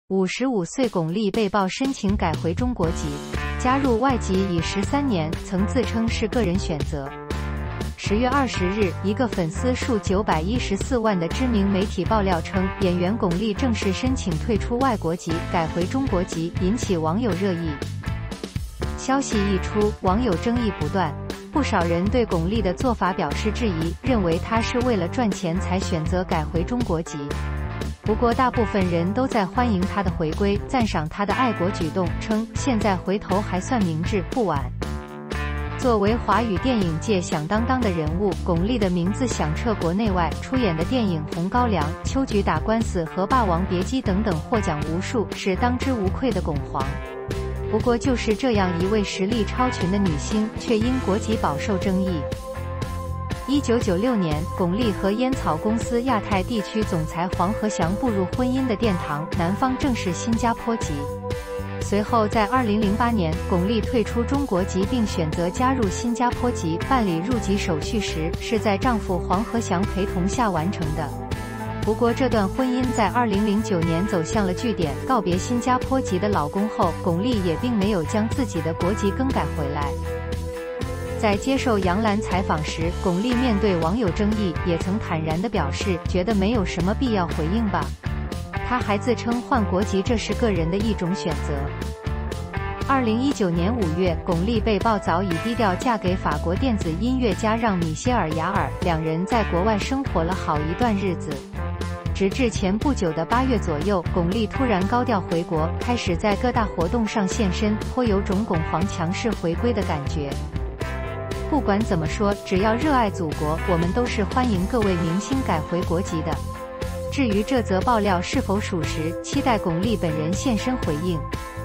55岁巩俐被曝申请改回中国籍，加入外籍已13年，曾自称是个人选择。10月20日，一个粉丝数914万的知名媒体爆料称，演员巩俐正式申请退出外国籍，改回中国籍，引起网友热议。消息一出，网友争议不断，不少人对巩俐的做法表示质疑，认为她是为了赚钱才选择改回中国籍。不过，大部分人都在欢迎她的回归，赞赏她的爱国举动，称现在回头还算明智，不晚。作为华语电影界响当当的人物，巩俐的名字响彻国内外，出演的电影《红高粱》《秋菊打官司》和《霸王别姬》等等获奖无数，是当之无愧的巩皇。不过，就是这样一位实力超群的女星，却因国籍饱受争议。1996年，巩俐和烟草公司亚太地区总裁黄和祥步入婚姻的殿堂，男方正是新加坡籍。随后，在2008年，巩俐退出中国籍并选择加入新加坡籍，办理入籍手续时是在丈夫黄和祥陪同下完成的。不过，这段婚姻在2009年走向了据点，告别新加坡籍的老公后，巩俐也并没有将自己的国籍更改回来。在接受杨澜采访时，巩俐面对网友争议，也曾坦然地表示，觉得没有什么必要回应吧。她还自称换国籍这是个人的一种选择。2019年5月，巩俐被曝早已低调嫁给法国电子音乐家让·米歇尔·雅尔，两人在国外生活了好一段日子。直至前不久的8月左右，巩俐突然高调回国，开始在各大活动上现身，颇有种巩皇强势回归的感觉。不管怎么说，只要热爱祖国，我们都是欢迎各位明星改回国籍的。至于这则爆料是否属实，期待巩俐本人现身回应。